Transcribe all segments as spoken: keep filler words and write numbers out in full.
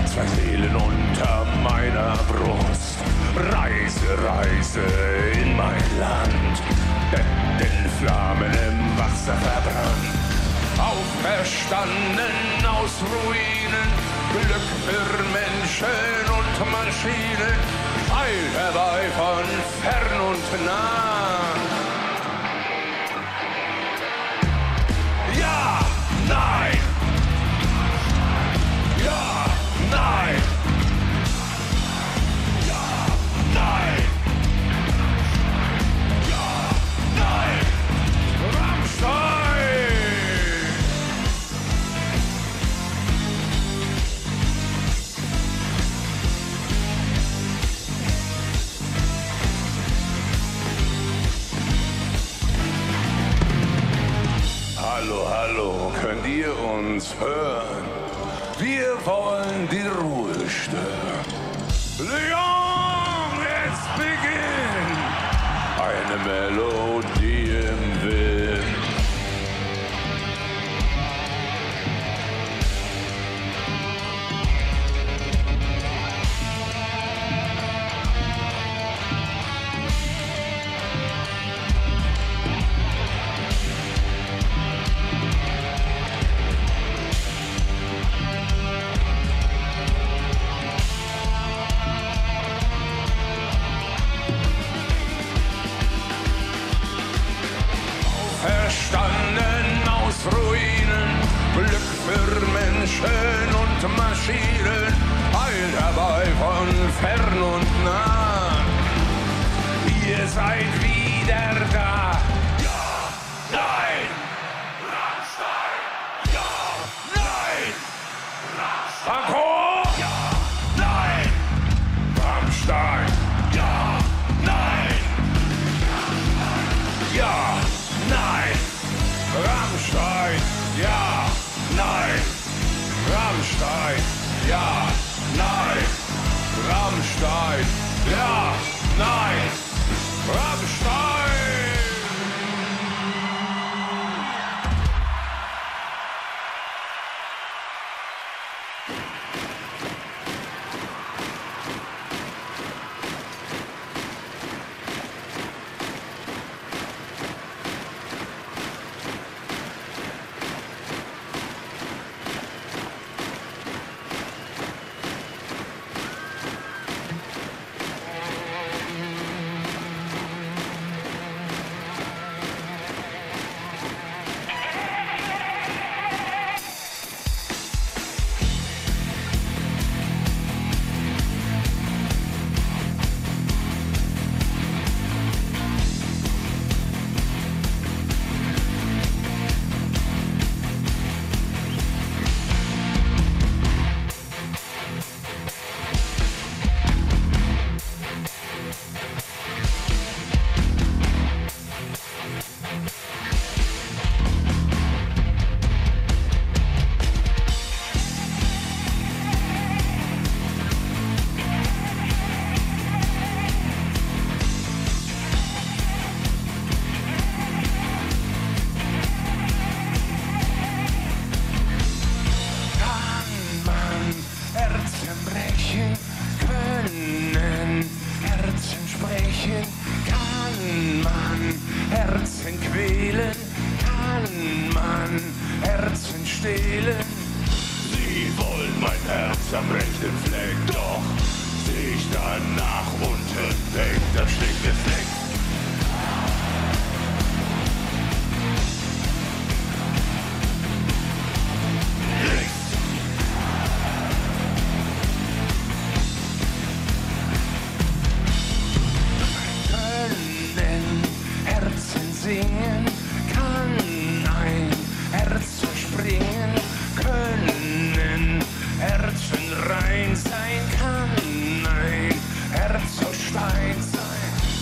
zwei Seelen unter meiner Brust. Reise, Reise in mein Land, Bett in Flammen im Wasser verbrannt. Auferstanden aus Ruinen, Glück für Menschen und Maschinen, Heil herbei von fern und nah. Ja, nein! Ja, nein! Ja, nein! Ja, nein! Rammstein! Hallo, hallo, könnt ihr uns hören? Wir wollen die Ruhe stören. Leon, let's begin! Eine Melodie im Wind. Verstanden aus Ruinen, Glück für Menschen und Maschinen, Heil herbei von fern und nah. Ihr seid wieder da. Ja, nein! Rammstein! Ja, nein! Rammstein! Encore! Ja, nein! Rammstein! Ja, nein! Ja! Nein! Rammstein! Ja! Nein! Rammstein! Ja! Nein! Rammstein! Ja! Nein! Rammstein! Herzen rein sein kann, ein Herz aus Stein sein.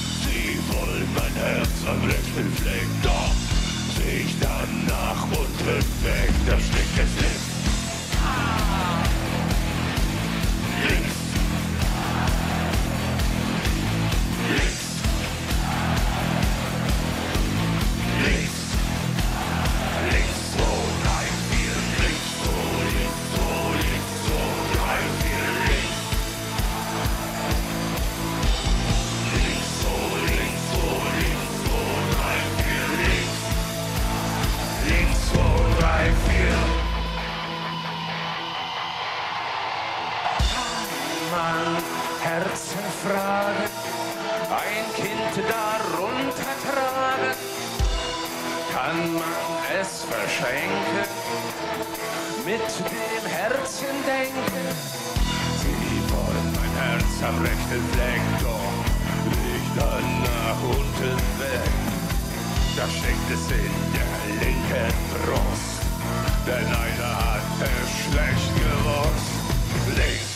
man Herzen fragen, ein Kind darunter tragen, kann man es verschenken, mit dem Herzen denken. Sie wollen mein Herz am rechten Fleck, doch nicht dann nach unten weg. Da steckt es in der linken Brust, denn einer hat es schlecht gewusst. Links,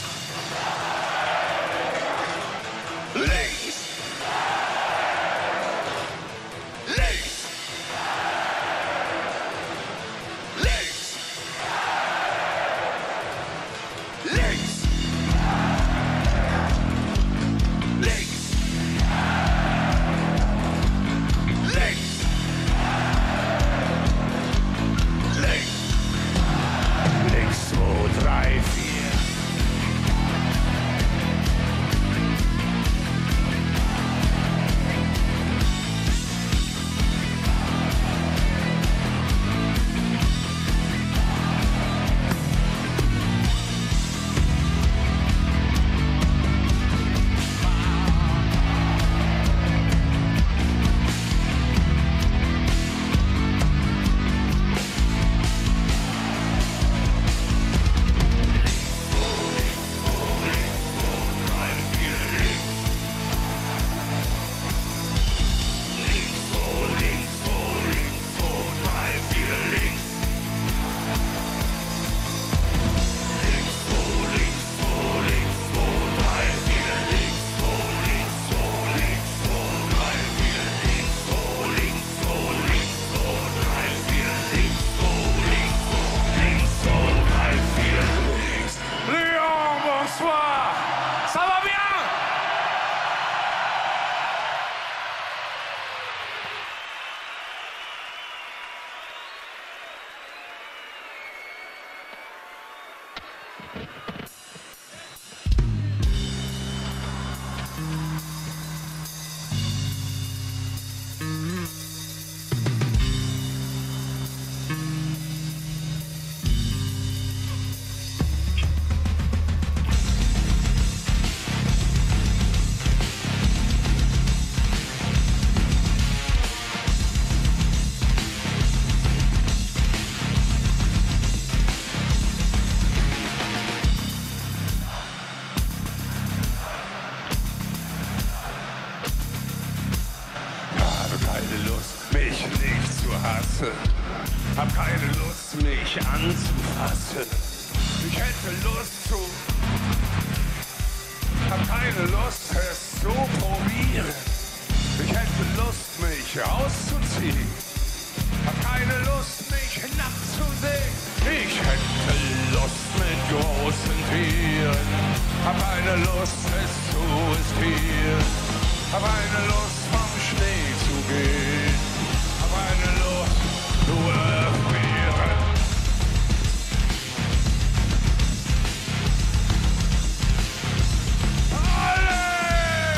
links, links, links, links, links, links, links, links, zwei, drei, vier. Hab keine Lust, mich anzufassen. Ich hätte Lust zu. Hab keine Lust, es zu probieren. Ich hätte Lust, mich auszuziehen. Hab keine Lust, mich nackt zu sehen. Ich hätte Lust mit großen Tieren. Hab keine Lust, es zu riskieren. Hab keine Lust, vom Schnee zu gehen. Hab keine Lust, zu erfrieren. Alle!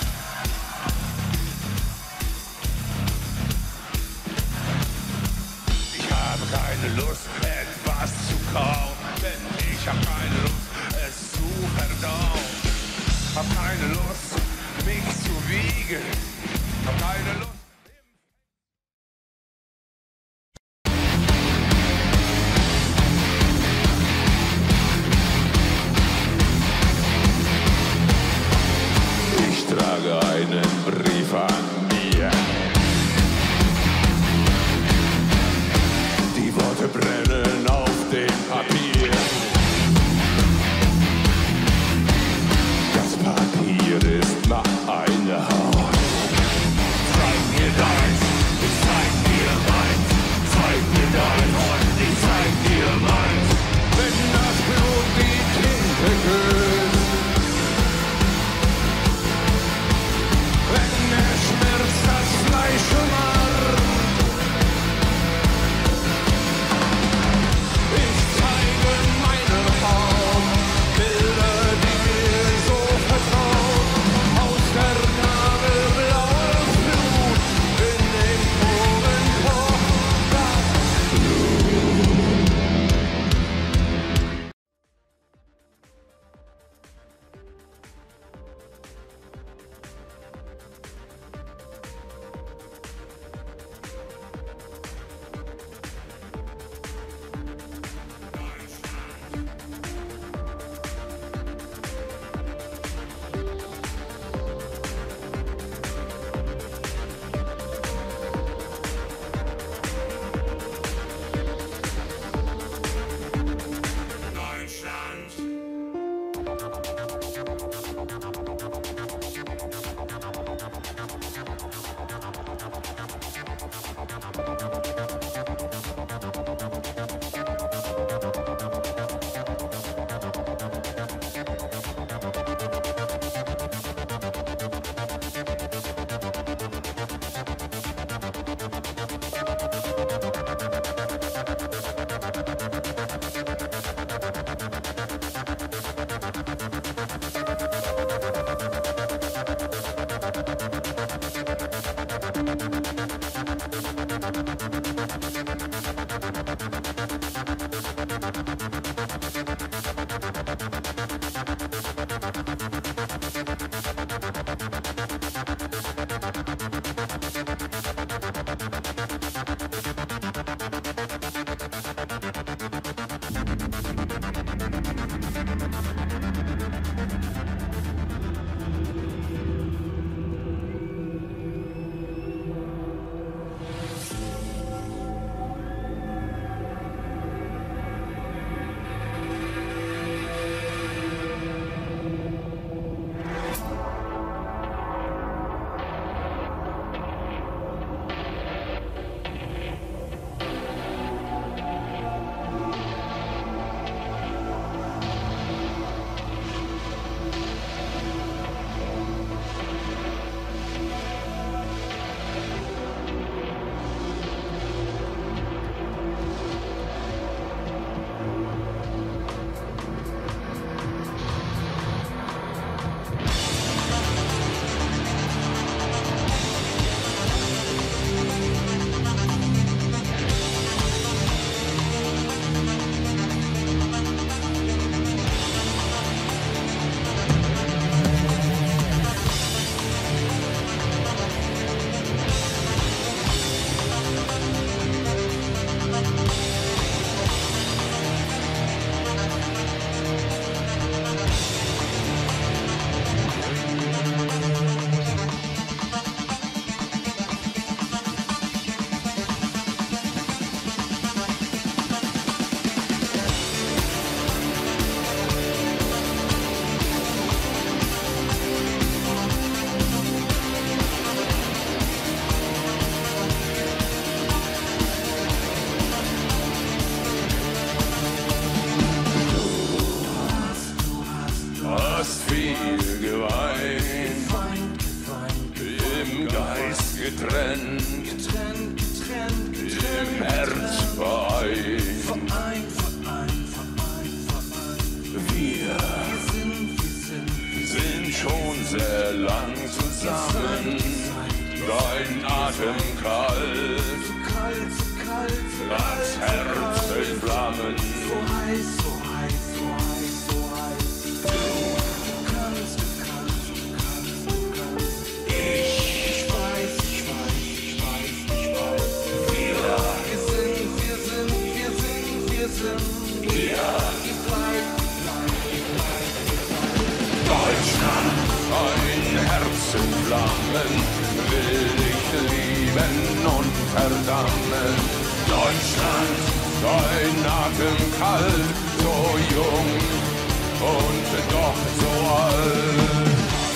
Ich habe keine Lust, etwas zu kauen, denn ich hab keine Lust, es zu verdauen. Hab keine Lust, mich zu wiegen. Hab keine Lust. Ich trage einen Brief an mir. Die Worte brennen auf dem Papier. Das Papier ist nach einer Haut. getrennt, getrennt, getrennt, getrennt, im Herz vereint. Vereint, vereint, vereint, vereint. Wir, wir, sind, wir, sind, wir sind schon sehr lang zusammen. Dein Atem kalt, so kalt, so kalt, das Herz in Flammen. So heiß, so heiß, so heiß, so heiß. Du kannst, du kannst, du kannst, du kannst. Ich weiß, ich weiß, ich weiß, ich weiß. Wir, wir sind, wir sind, wir sind, wir sind. Ja, ihr bleibt, ihr bleibt, ihr bleibt. Deutschland, ein Herz in Flammen, will ich lieben und verdammen. Deutschland, dein Atem kalt, so jung und doch so alt.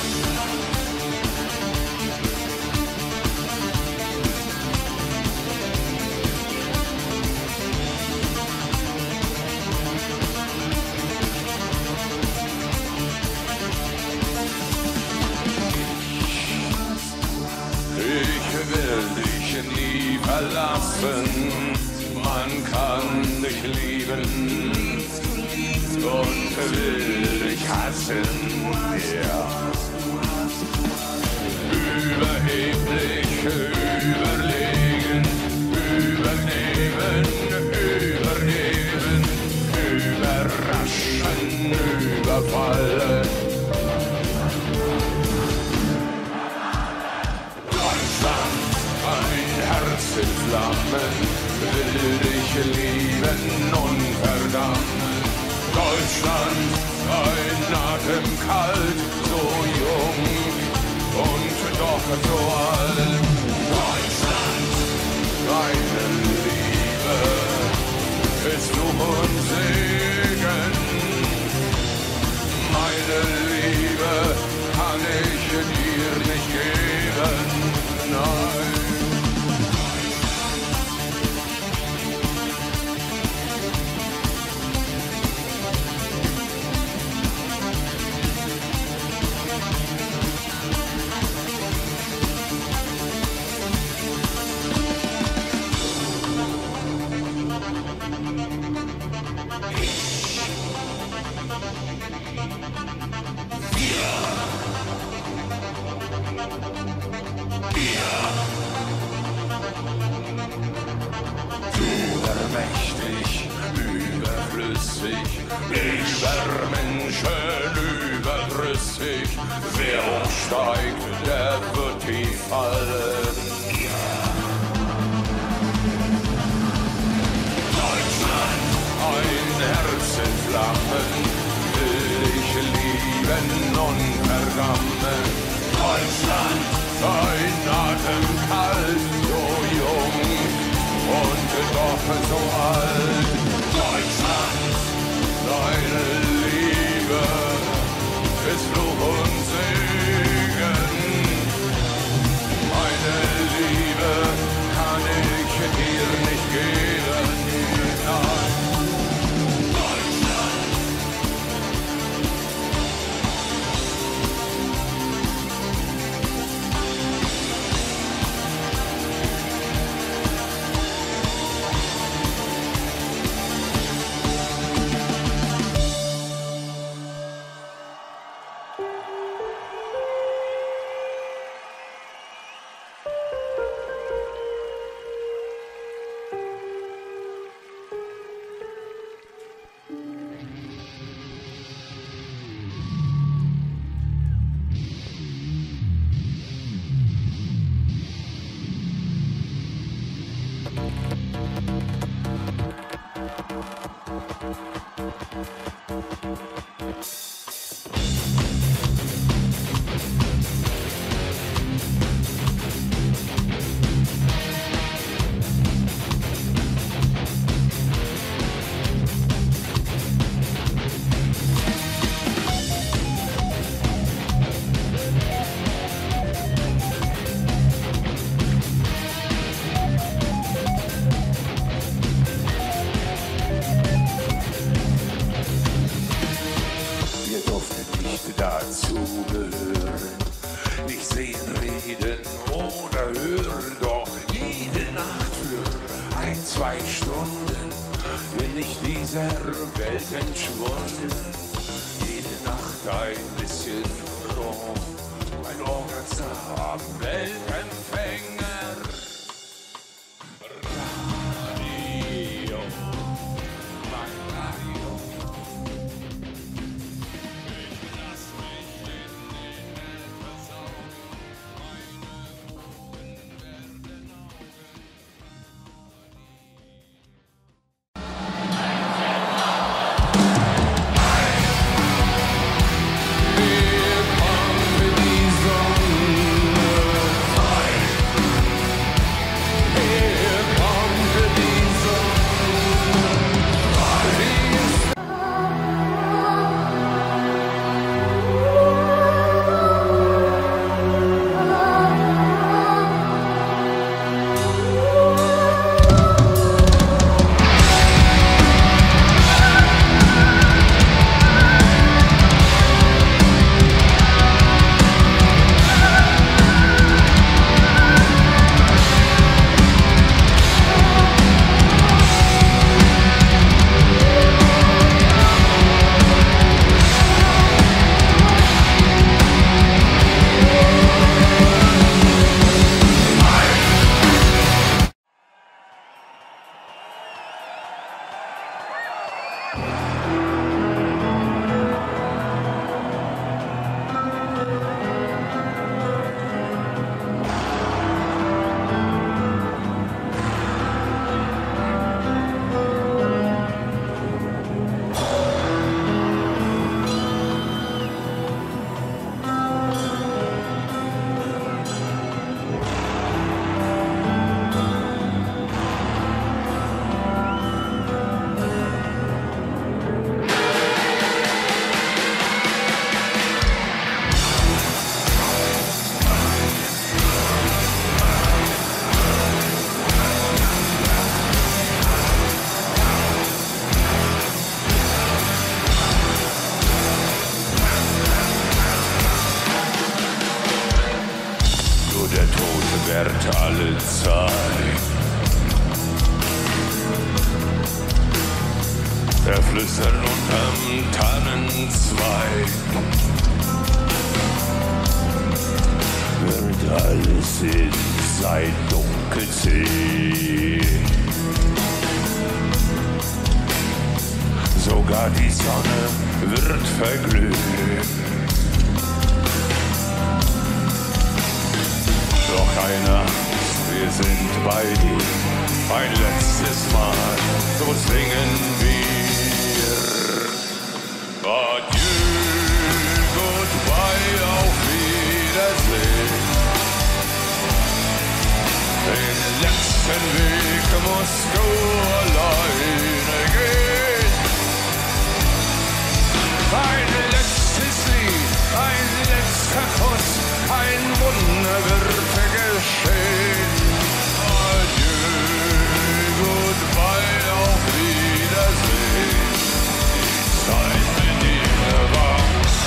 Ich will dich nie verlassen, man kann dich lieben und will dich hassen, ja. Überheblich, überlegen, übernehmen, übergeben, überraschen, überfallen. In Flammen will dich lieben und verdammen. Deutschland, ein Atem kalt, so jung und doch so alt. Meine Liebe kann ich dir nicht geben, nein. Übermächtig, überflüssig, Übermenschen, überdrüssig. Wer hochsteigt, der wird tief fallen. Deutschland, ein Herz in Flammen, will ich lieben und verdammen. Deutschland, ein Atem kalt, so jung und doch so alt. Deutschland, deine Liebe ist Fluch und Segen. Meine Liebe kann ich dir nicht geben, nein. Deutschland. Dazugehören, nicht sehen, reden oder hören, doch jede Nacht für ein, zwei Stunden bin ich dieser Welt entschwunden. Jede Nacht ein bisschen froh, ein Organs haben Weltempfänger. Radio, mein Radio. Hier kommt die Sonne. alle Zeit. Er flüstert unterm Tannenzweig. Wird alles in sein Dunkel ziehen. Sogar die Sonne wird verglühen. Doch keine Angst, wir sind bei dir. Ein letztes Mal, so singen wir. Adieu, goodbye, auf Wiedersehen. Den letzten Weg musst du alleine gehen. Ein letztes Lied, ein letzter Kuss, ein Wunder wird geschehen. Adieu, goodbye, auf Wiedersehen. Die Zeit mit dir war.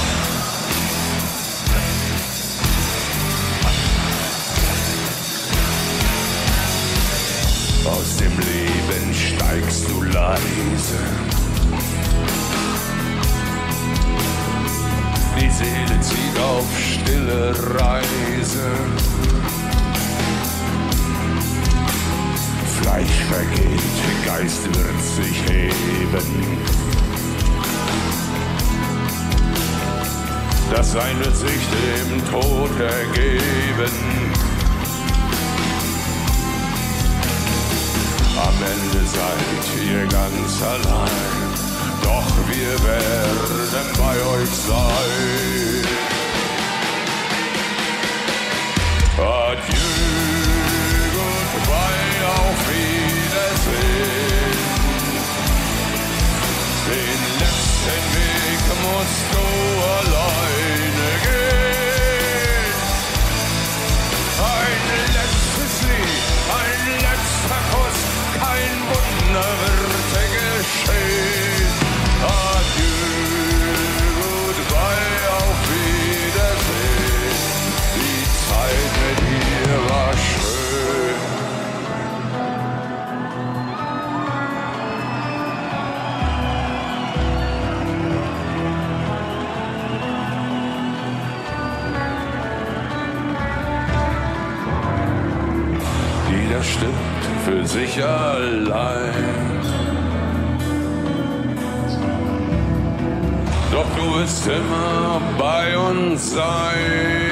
Aus dem Leben steigst du leise. Die Seele zieht auf stille Reise. Fleisch vergeht, Geist wird sich heben. Das Sein wird sich dem Tod ergeben. Am Ende seid ihr ganz allein. Doch wir werden bei euch sein. Adieu, goodbye, auf Wiedersehen. Den letzten Weg musst du alleine gehen. Ein letztes Lied, ein letzter Kuss, kein Wunder wird geschehen. Adieu, goodbye, auf Wiedersehen. Die Zeit mit dir war schön. Jeder stirbt für sich allein. Doch du wirst immer bei uns sein.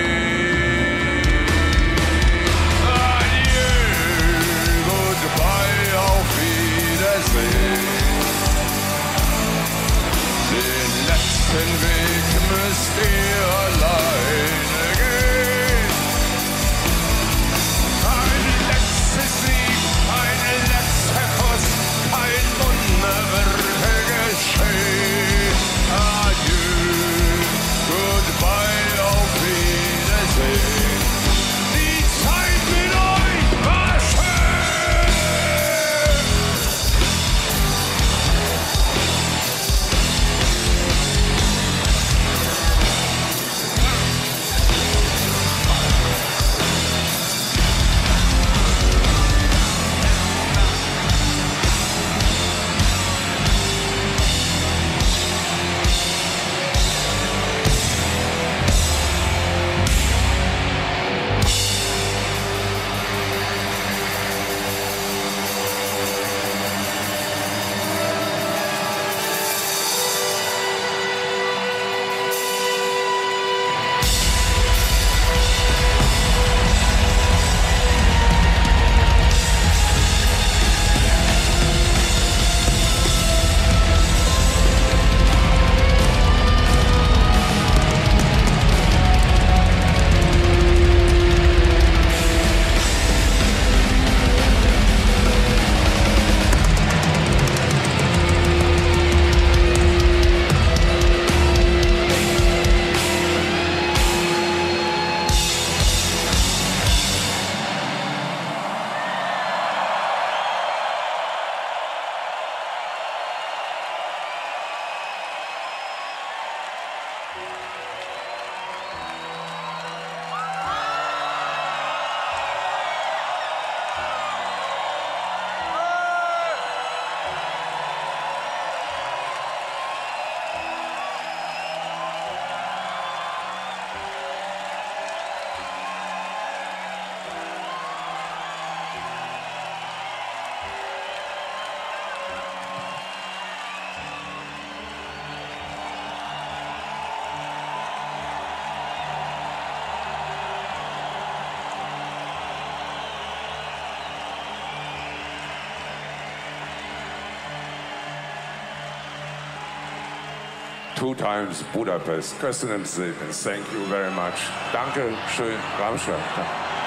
Adieu, goodbye, auf Wiedersehen. Den letzten Weg müsst ihr alleine gehen. Ein letztes Lied, ein letzter Kuss, ein Wunder wird geschehen. Adieu, goodbye, auf Wiedersehen. Die Zeit mit euch war schön. two times Budapest. Köszönöm szépen. Thank you very much. Danke schön, Rammstein.